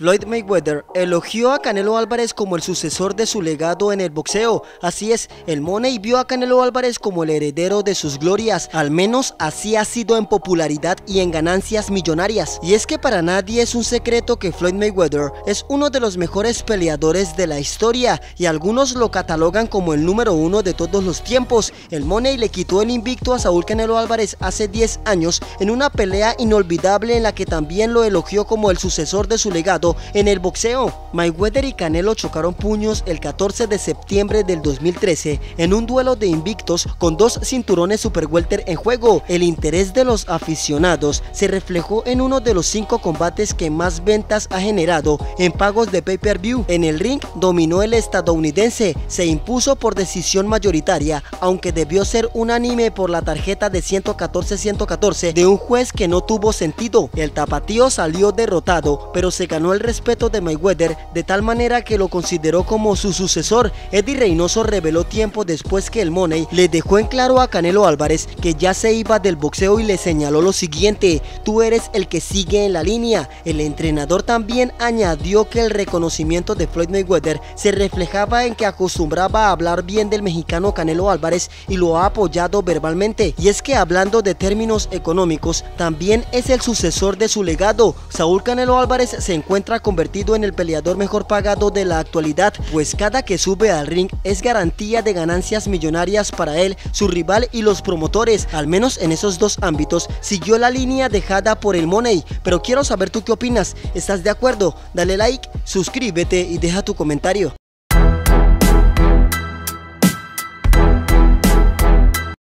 Floyd Mayweather elogió a Canelo Álvarez como el sucesor de su legado en el boxeo. Así es, el Money vio a Canelo Álvarez como el heredero de sus glorias, al menos así ha sido en popularidad y en ganancias millonarias. Y es que para nadie es un secreto que Floyd Mayweather es uno de los mejores peleadores de la historia y algunos lo catalogan como el número uno de todos los tiempos. El Money le quitó el invicto a Saúl Canelo Álvarez hace 10 años en una pelea inolvidable en la que también lo elogió como el sucesor de su legado en el boxeo. Mayweather y Canelo chocaron puños el 14 de septiembre del 2013 en un duelo de invictos con dos cinturones super welter en juego. El interés de los aficionados se reflejó en uno de los 5 combates que más ventas ha generado en pagos de pay-per-view. En el ring dominó el estadounidense, se impuso por decisión mayoritaria, aunque debió ser unánime por la tarjeta de 114-114 de un juez que no tuvo sentido. El tapatío salió derrotado, pero se ganó el respeto de Mayweather de tal manera que lo consideró como su sucesor. Eddie Reynoso reveló tiempo después que el Money le dejó en claro a Canelo Álvarez que ya se iba del boxeo y le señaló lo siguiente: tú eres el que sigue en la línea. El entrenador también añadió que el reconocimiento de Floyd Mayweather se reflejaba en que acostumbraba a hablar bien del mexicano Canelo Álvarez y lo ha apoyado verbalmente. Y es que hablando de términos económicos, también es el sucesor de su legado. Saúl Canelo Álvarez se encuentra convertido en el peleador mejor pagado de la actualidad, pues cada que sube al ring es garantía de ganancias millonarias para él, su rival y los promotores. Al menos en esos dos ámbitos siguió la línea dejada por el Money. Pero quiero saber tú qué opinas. ¿Estás de acuerdo? Dale like, suscríbete y deja tu comentario.